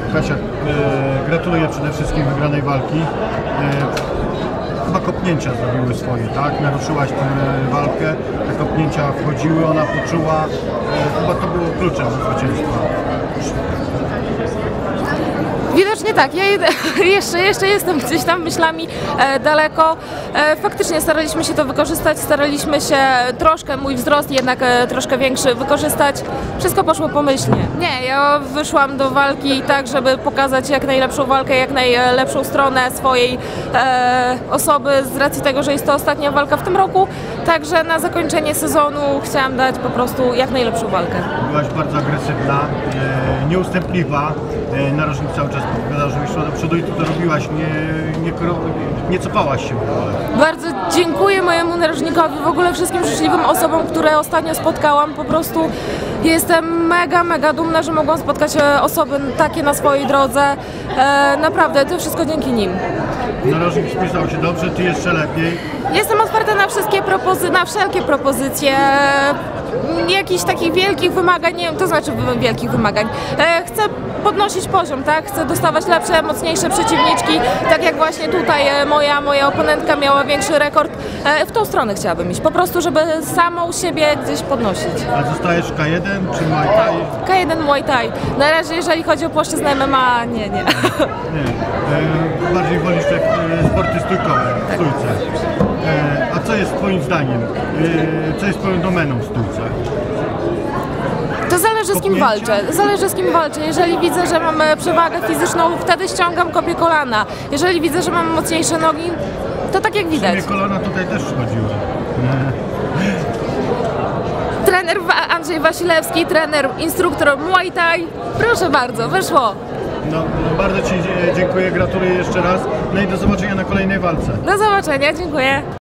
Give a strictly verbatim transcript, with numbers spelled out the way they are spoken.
Kasia, e, gratuluję przede wszystkim wygranej walki. E, chyba kopnięcia zrobiły swoje, tak? Naruszyłaś tę walkę, te kopnięcia wchodziły, ona poczuła. E, chyba to było kluczem do zwycięstwa. Widocznie tak, ja jeszcze, jeszcze jestem gdzieś tam myślami e, daleko. E, faktycznie staraliśmy się to wykorzystać, staraliśmy się troszkę, mój wzrost jednak e, troszkę większy wykorzystać. Wszystko poszło pomyślnie. Nie, ja wyszłam do walki tak, żeby pokazać jak najlepszą walkę, jak najlepszą stronę swojej e, osoby z racji tego, że jest to ostatnia walka w tym roku. Także na zakończenie sezonu chciałam dać po prostu jak najlepszą walkę. Byłaś bardzo agresywna, e, nieustępliwa. E, narożnik cały czas podpowiadał, żebyś szła do przodu i ty to robiłaś, nie, nie, nie copałaś się w ogóle. Bardzo dziękuję mojemu narożnikowi, w ogóle wszystkim życzliwym osobom, które ostatnio spotkałam. Po prostu jestem mega, mega dumna, że mogłam spotkać osoby takie na swojej drodze. E, naprawdę, to wszystko dzięki nim. Narożnik spisał się dobrze, ty jeszcze lepiej. Jestem otwarta na wszystkie propozycje, na wszelkie propozycje. Jakichś takich wielkich wymagań, nie wiem, to znaczy wielkich wymagań. E, chcę podnosić poziom, tak? Chcę dostawać lepsze, mocniejsze przeciwniczki, tak jak właśnie tutaj e, moja, moja oponentka miała większy rekord. E, w tą stronę chciałabym iść, po prostu, żeby samą siebie gdzieś podnosić. A zostajesz K jeden czy Muay Thai? K jeden Muay Thai. Na razie, jeżeli chodzi o płaszczyznę M M A, nie, nie. Nie. E, bardziej wolisz tak, e, sporty stójkowe, w stójce. E, a co jest twoim zdaniem? E, co jest twoją domeną w stójce? To zależy z kim walczę, zależy z kim walczę. Jeżeli widzę, że mam przewagę fizyczną, wtedy ściągam, kopię kolana. Jeżeli widzę, że mam mocniejsze nogi, to tak jak widać. W sumie kolana tutaj też wchodziły. Trener Andrzej Wasilewski, trener, instruktor Muay Thai. Proszę bardzo, wyszło. No, no bardzo ci dziękuję, gratuluję jeszcze raz. No i do zobaczenia na kolejnej walce. Do zobaczenia, dziękuję.